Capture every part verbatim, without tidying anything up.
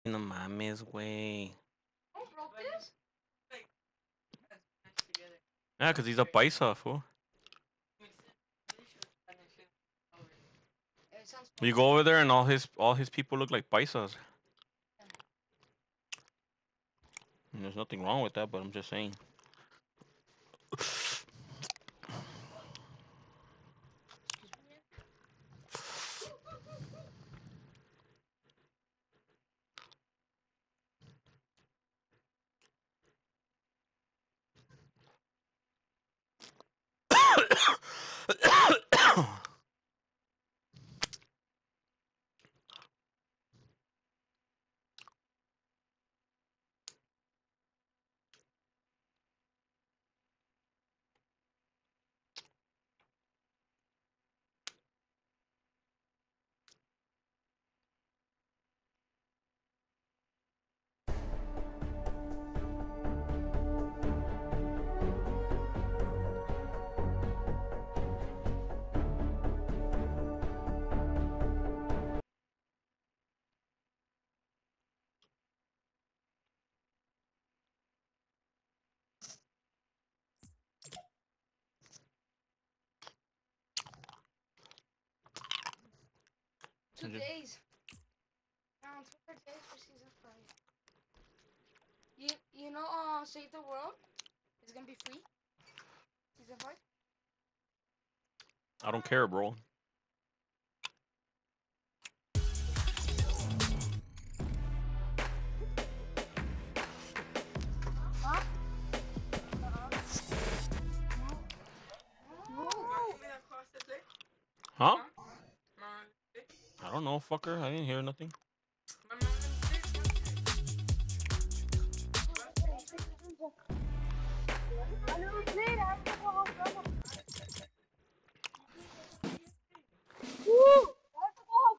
No mames, güey. Yeah, because he's a paisa, fool. You go over there and all his all his people look like paisas. And there's nothing wrong with that, but I'm just saying. Two days. Around two days for season five. You you know uh Save the World is gonna be free. Season five. I don't care, bro. Huh? Uh-uh. No. No. Huh? I don't know, fucker. I didn't hear nothing. I never played. I don't know how come. Woo! Let's go.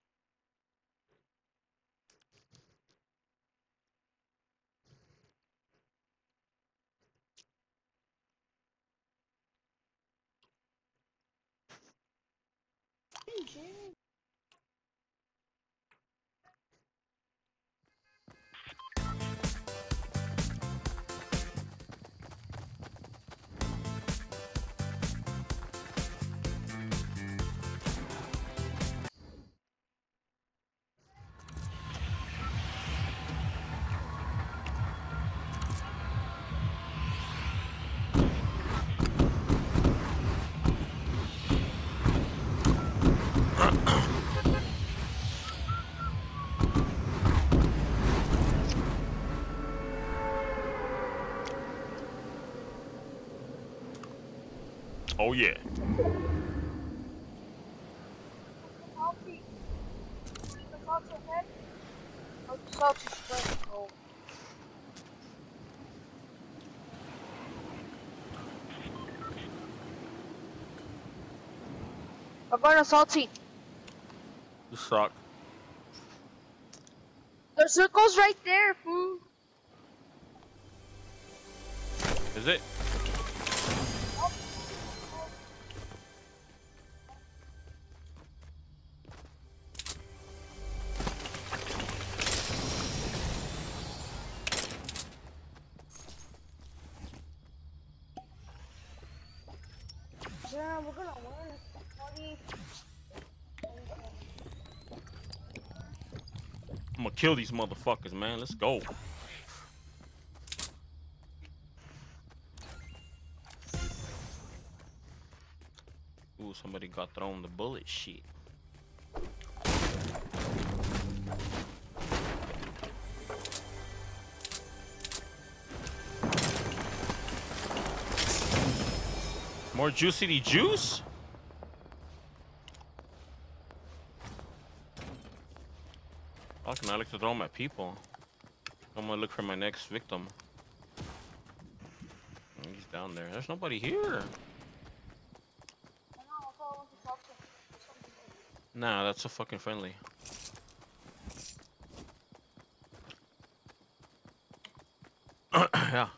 Oh yeah. Salty. The salty head. Oh, the salty spread. Oh. We're going to salty. You suck. The circle's right there, fool. Is it? Yeah, we're gonna win. forty. I'm gonna kill these motherfuckers, man. Let's go. Ooh, somebody got thrown the bullet. Shit. More juicy juice? Fucking, I like to throw them at people. I'm gonna look for my next victim. He's down there. There's nobody here. Nah, that's so fucking friendly. Yeah.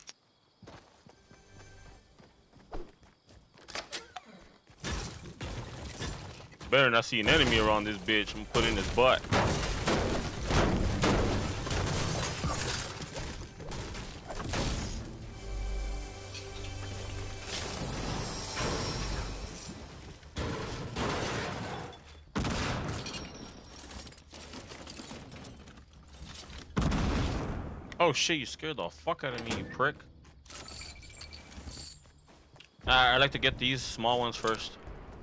Better not see an enemy around this bitch. I'm putting his butt. Oh shit, you scared the fuck out of me, you prick. Uh, I like to get these small ones first.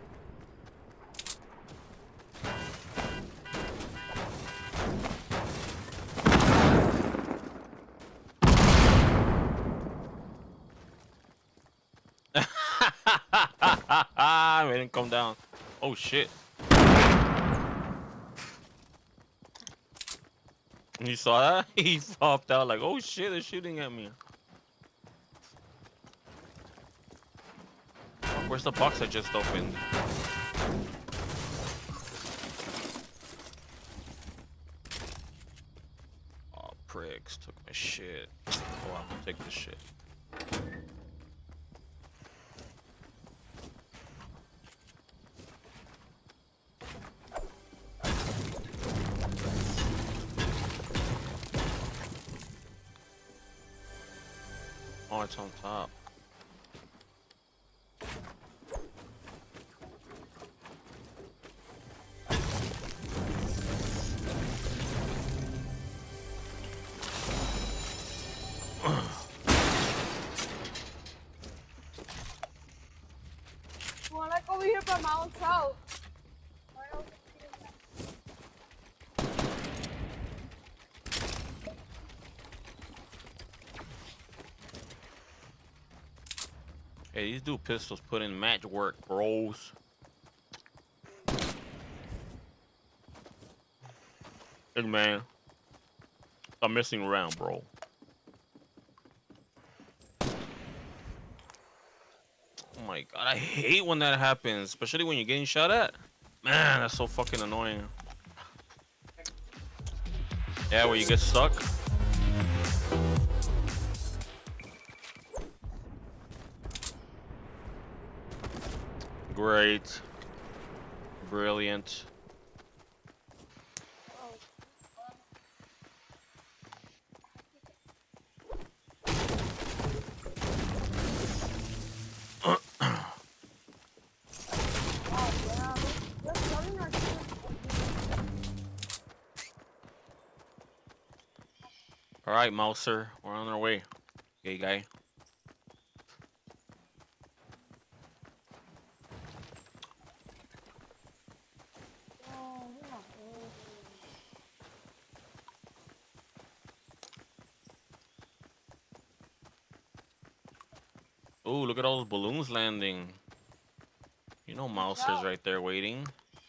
I didn't come down. Oh shit. You saw that? He popped out like, oh shit, they're shooting at me. Where's the box I just opened? Oh, pricks took my shit. Oh, I'm gonna take this shit. Oh, it's on top. Well, like over here by my own house. Hey, these dude pistols put in match work, bros. Hey man, I'm messing around, bro. Oh my god, I hate when that happens, especially when you're getting shot at. Man, that's so fucking annoying. Yeah, where you get stuck. Great. Brilliant. All right, Mouser, we're on our way. Gay guy. Ooh, look at all those balloons landing. You know Mouser's right there waiting.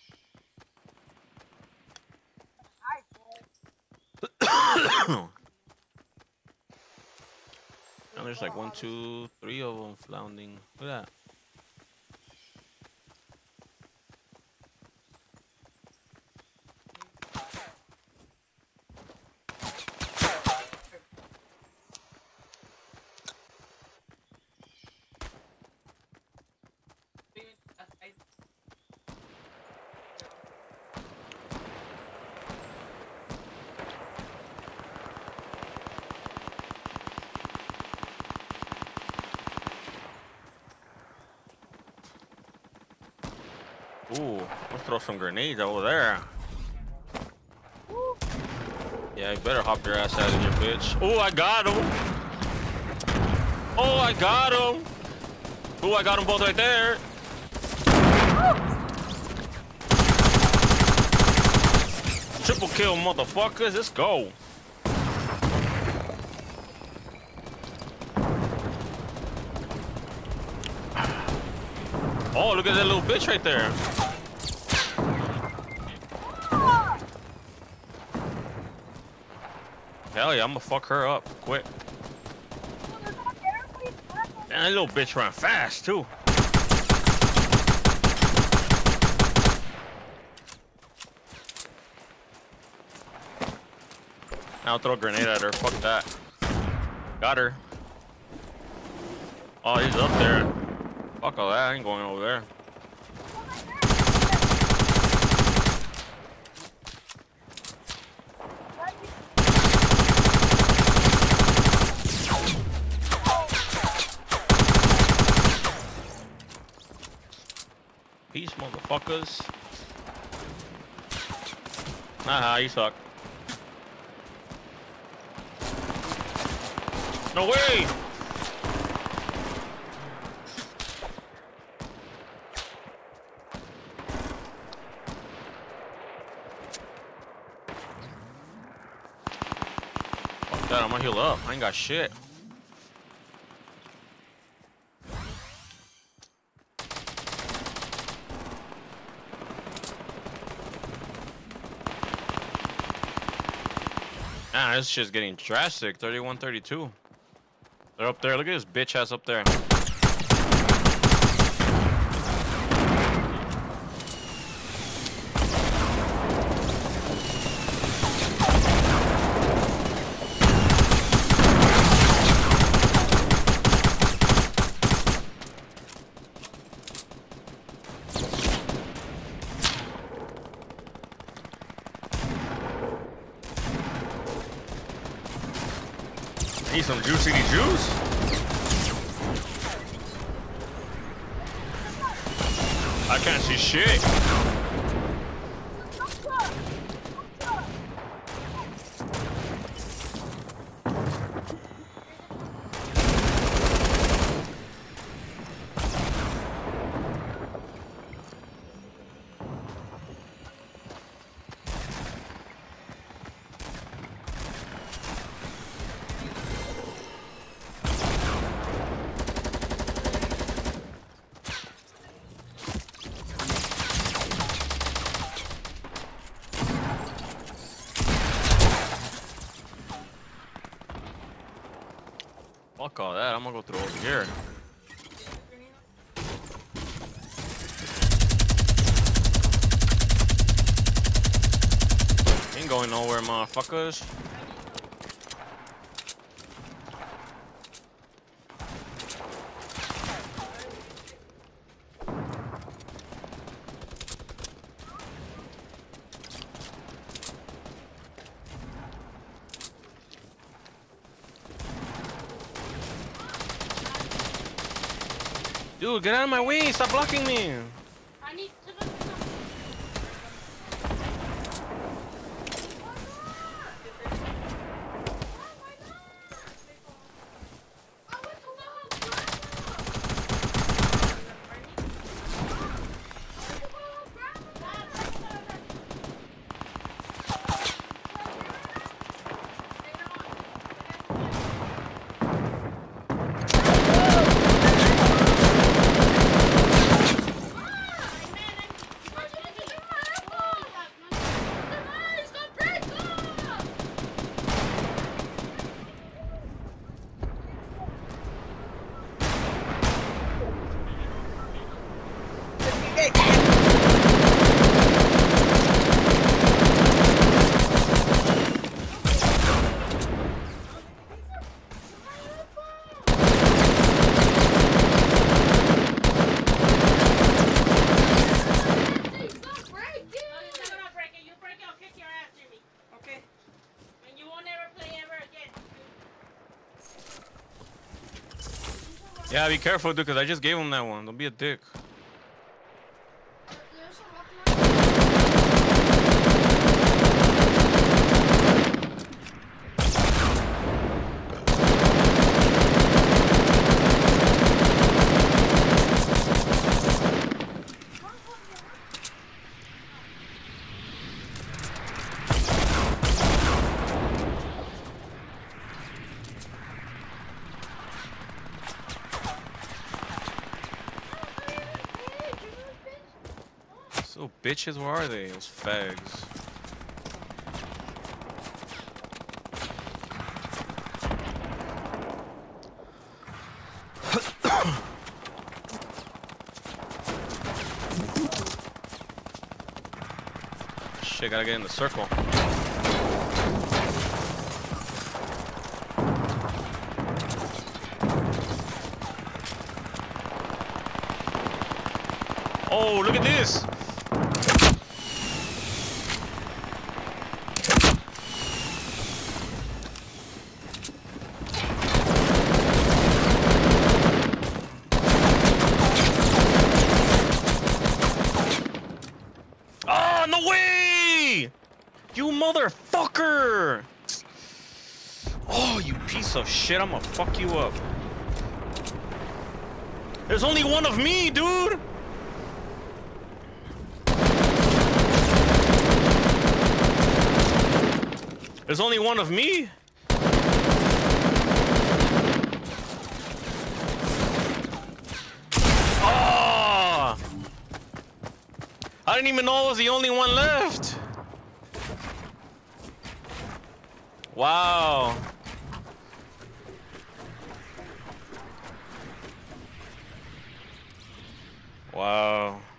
And there's like one, two, three of them flounding. Look at that. Ooh, let's throw some grenades over there. Yeah, you better hop your ass out of here, bitch. Oh, I got him. Oh, I got him. Oh, I got them both right there. Triple kill, motherfuckers. Let's go. Oh, look at that little bitch right there. Hell yeah, I'm gonna fuck her up quick. Man, that little bitch run fast too. I'll throw a grenade at her. Fuck that. Got her. Oh, he's up there. Fuck all that. I ain't going over there. Peace, motherfuckers. Haha, you suck. No way! Fuck that, I'm gonna heal up. I ain't got shit. Nah, this shit's getting drastic. thirty-one thirty-two. They're up there. Look at this bitch ass up there. Need some juicy juice. I can't see shit. Fuck all that, I'm gonna go through over here. Ain't going nowhere, motherfuckers. Dude, get out of my way! Stop blocking me! I need to look at them. Yeah, be careful, dude, because I just gave him that one. Don't be a dick. So bitches, where are they? Those fags. Shit, gotta get in the circle. Oh, look at this! Oh, no way! You motherfucker! Oh, you piece of shit! I'm gonna fuck you up. There's only one of me, dude. There's only one of me. Oh! I didn't even know I was the only one left. Wow. Wow.